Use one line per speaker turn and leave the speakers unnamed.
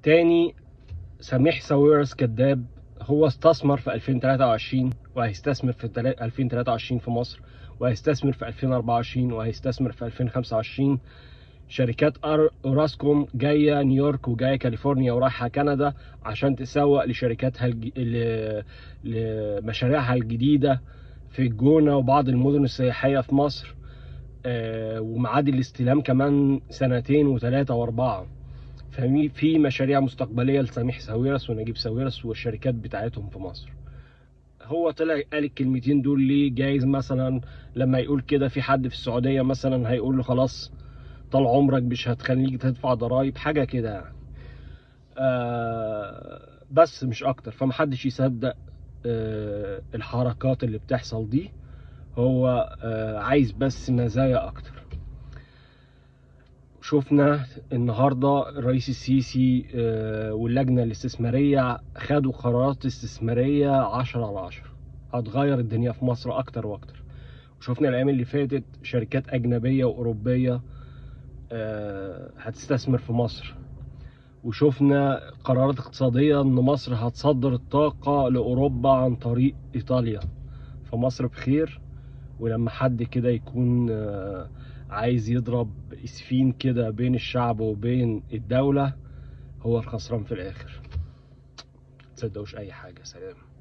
تاني، سميح ساويرس كذاب. هو استثمر في 2023 وهيستثمر في 2023 في مصر، وهيستثمر في 2024 وهيستثمر في 2025. شركات اوراسكوم جايه نيويورك وجايه كاليفورنيا ورايحه كندا عشان تسوق لشركاتها لمشاريعها الجديده في الجونه وبعض المدن السياحيه في مصر. وميعاد الاستلام كمان 2 و3 و4. في مشاريع مستقبليه لسميح ساويرس ونجيب ساويرس والشركات بتاعتهم في مصر. هو طلع قال الكلمتين دول ليه؟ جايز مثلا لما يقول كده في حد في السعوديه مثلا هيقول له خلاص طال عمرك مش هتخليك تدفع ضرايب، حاجه كده يعني. بس مش اكتر، فمحدش يصدق الحركات اللي بتحصل دي. هو عايز بس مزايا اكتر. شفنا النهارده الرئيس السيسي واللجنه الاستثماريه خدوا قرارات استثماريه 10/10 هتغير الدنيا في مصر اكتر واكتر. وشفنا الايام اللي فاتت شركات اجنبيه واوروبيه هتستثمر في مصر. وشفنا قرارات اقتصاديه ان مصر هتصدر الطاقه لاوروبا عن طريق ايطاليا. فمصر بخير. ولما حد كده يكون عايز يضرب اسفين كده بين الشعب وبين الدولة، هو الخسران في الاخر. متصدقوش اي حاجة. سلام.